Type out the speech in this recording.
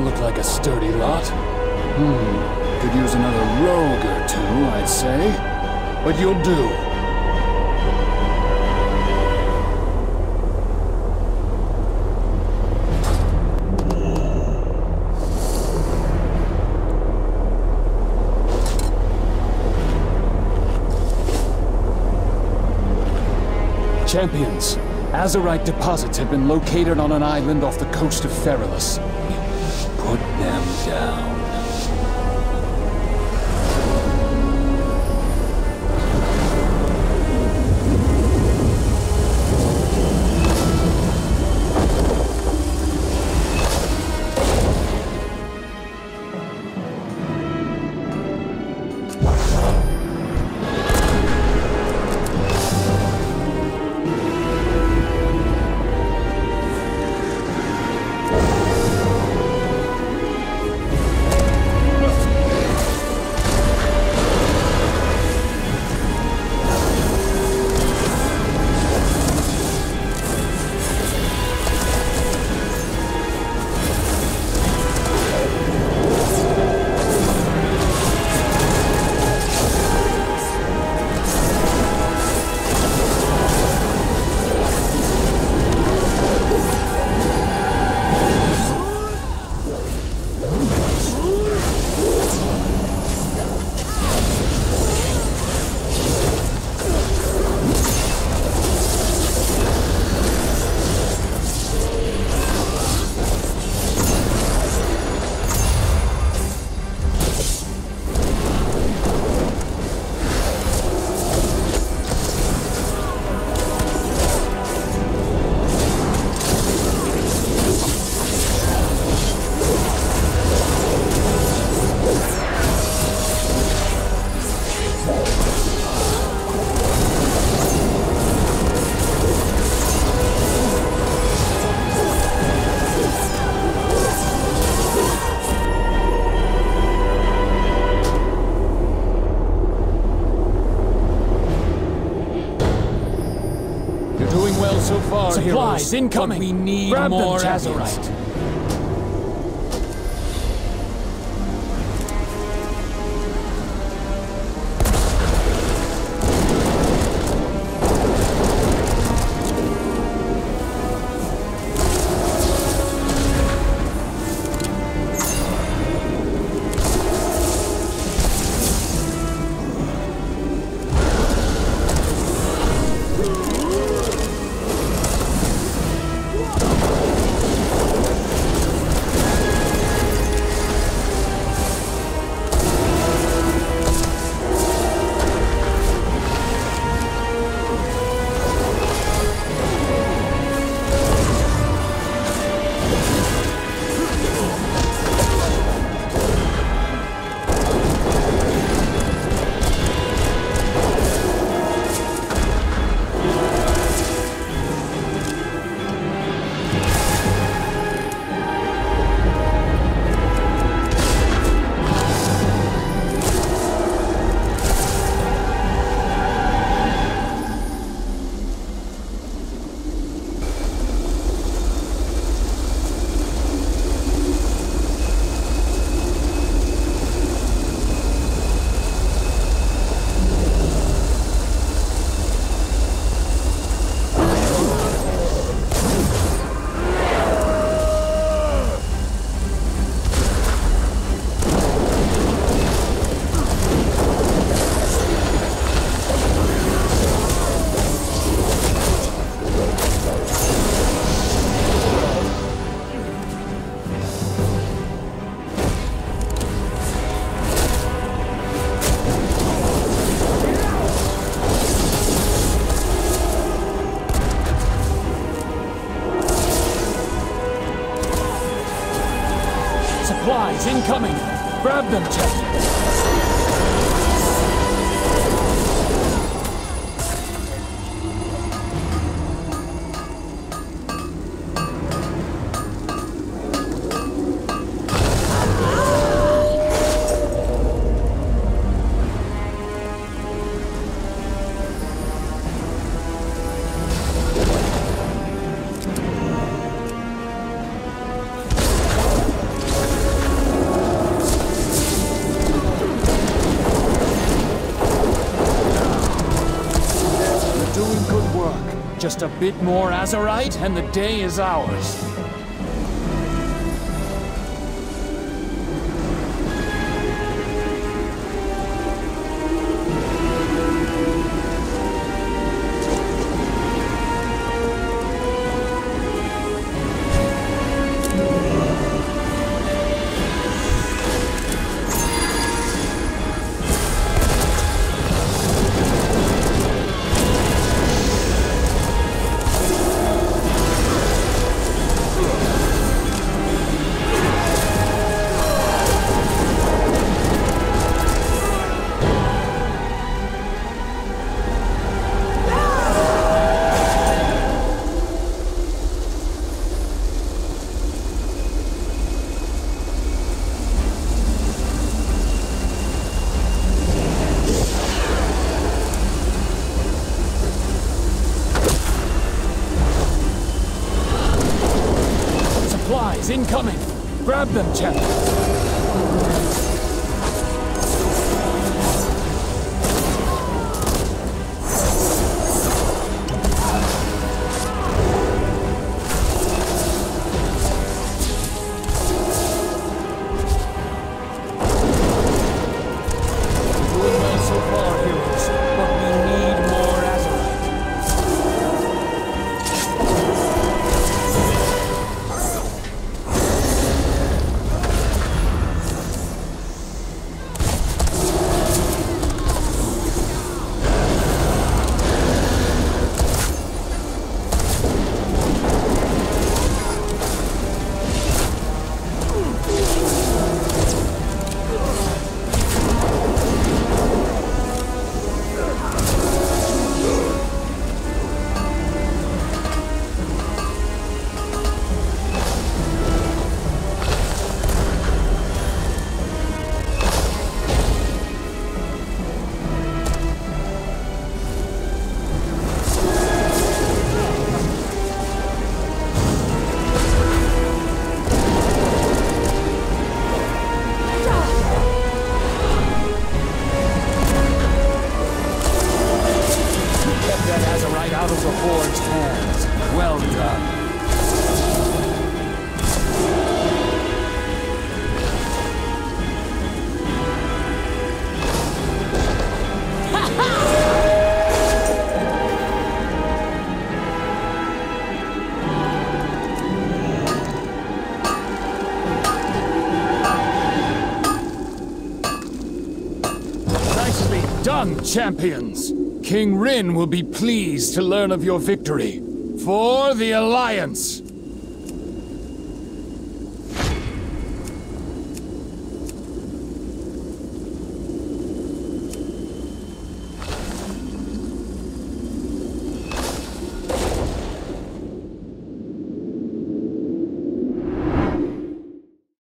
look like a sturdy lot. Could use another rogue or two, I'd say. But you'll do. Champions, Azurite deposits have been located on an island off the coast of Feralus. Put them down. So far, supplies heroes, incoming. But we need Grab more them, Azurite. Supplies incoming! Grab them, champions! Just a bit more azurite, and the day is ours. Incoming! Grab them, champ! Doing well so far, heroes, but we need more azurite. Out of the Horde's hands. Well done. Nicely done, champions! King Rin will be pleased to learn of your victory. For the Alliance!